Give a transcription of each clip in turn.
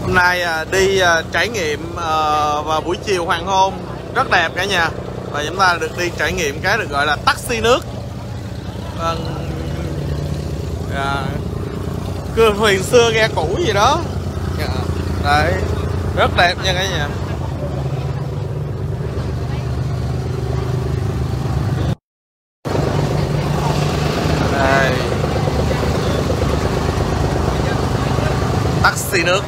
Hôm nay đi trải nghiệm vào buổi chiều hoàng hôn rất đẹp cả nhà. Và chúng ta được đi trải nghiệm cái được gọi là taxi nước. Cưa thuyền xưa ghe cũ gì đó. Đấy, rất đẹp nha cả nhà. Đây, taxi nước.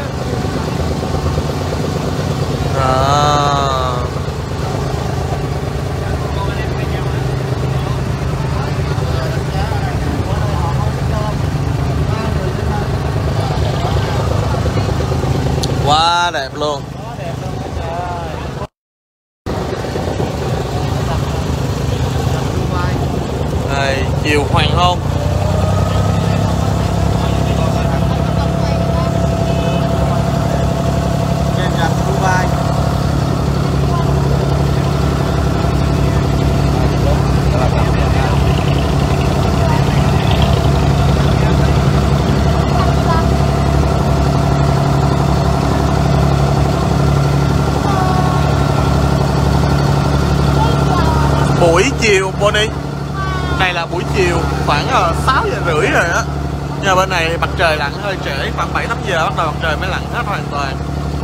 Quá đẹp luôn. Đây, chiều hoàng hôn. Buổi chiều Bonnie, này là buổi chiều khoảng 6 giờ rưỡi rồi á. Nhưng bên này mặt trời lặn hơi trễ, khoảng 7-8 giờ bắt đầu mặt trời mới lặn hết hoàn toàn.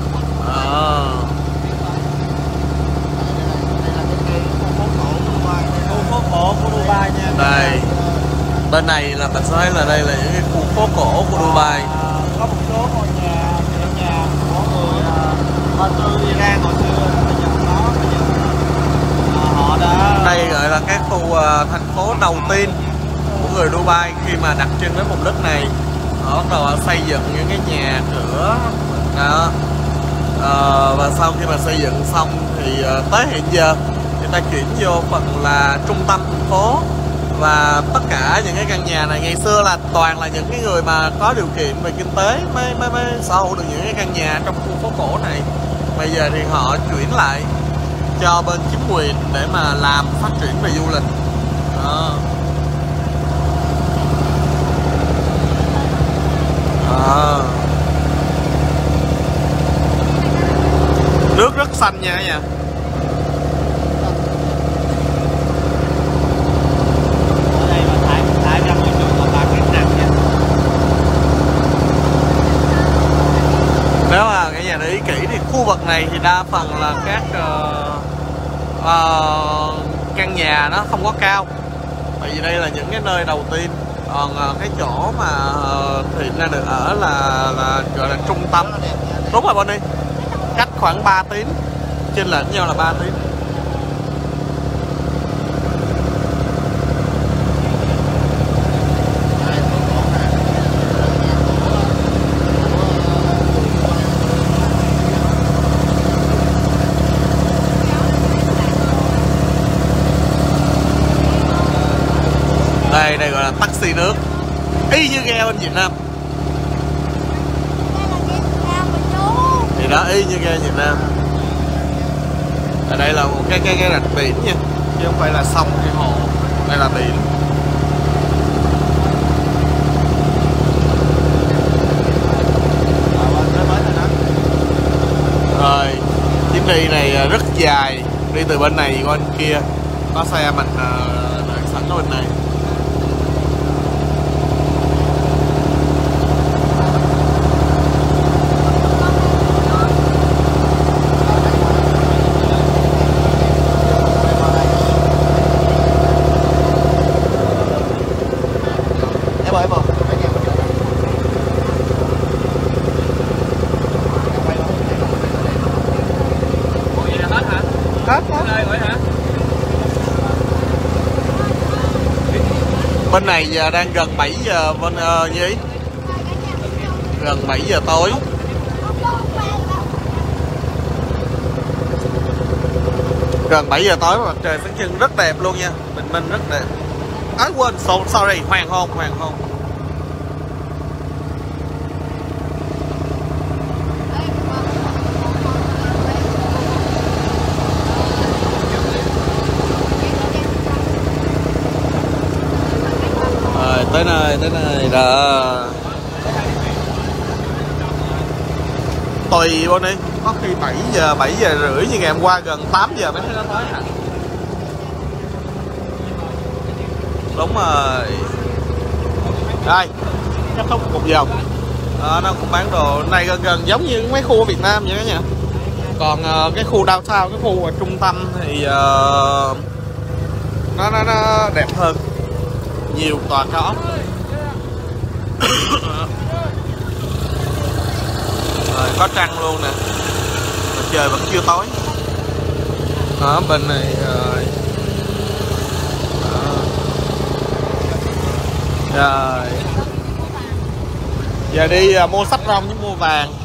Khu phố cổ của Dubai nha. Đây, bên này là mình sẽ thấy là đây là những cái khu phố cổ của Dubai. Có một số ngôi nhà của người Ba Tư Iran hồi xưa bây giờ có, họ đã. Đây gọi là cái khu thành phố đầu tiên của người Dubai khi mà đặt chân đến vùng đất này. Họ bắt đầu xây dựng những cái nhà cửa đó. Và sau khi mà xây dựng xong thì tới hiện giờ người ta chuyển vô phần là trung tâm thành phố. Và tất cả những cái căn nhà này ngày xưa là toàn là những cái người mà có điều kiện về kinh tế mới sở hữu được những cái căn nhà trong khu phố cổ này. Bây giờ thì họ chuyển lại cho bên chính quyền để mà làm phát triển về du lịch. Nước rất xanh nha cả nhà. Nếu mà cả nhà để ý kỹ thì khu vực này thì đa phần là các căn nhà nó không có cao, tại vì đây là những cái nơi đầu tiên. Còn cái chỗ mà Thiện đang được ở là gọi là trung tâm. Đúng rồi Bonnie, cách khoảng 3 tiếng, chênh lệch nhau là 3 tiếng. Đây gọi là taxi nước, y như ghe bên Việt Nam. Thì đó, y như ghe Việt Nam. Ở đây là một cái rạch biển nha, chứ không phải là sông hay hồ. Đây là biển. Rồi, chuyến đi này rất dài, đi từ bên này qua bên kia. Có xe mình đợi sẵn ở bên này. Bên này giờ đang gần 7 giờ bên Nhi, gần 7 giờ tối. Gần 7 giờ tối mà mặt trời sáng trưng rất đẹp luôn nha, bình minh rất đẹp. Quên, sorry, hoàng hôn. Tới nơi đó. tùy luôn đi, có khi 7 giờ rưỡi như ngày hôm qua gần 8 giờ mới thấy nó tới hả. Đúng rồi. Đây, kết thúc một vòng. Đó, nó cũng bán đồ này gần gần giống như mấy khu ở Việt Nam vậy đó nha. Còn cái khu downtown, cái khu ở trung tâm thì nó đẹp hơn, nhiều tòa cao ốc. Rồi, có trăng luôn nè, mà trời vẫn chưa tối. Đó, bên này rồi. Rồi giờ đi mua sách rong với mua vàng.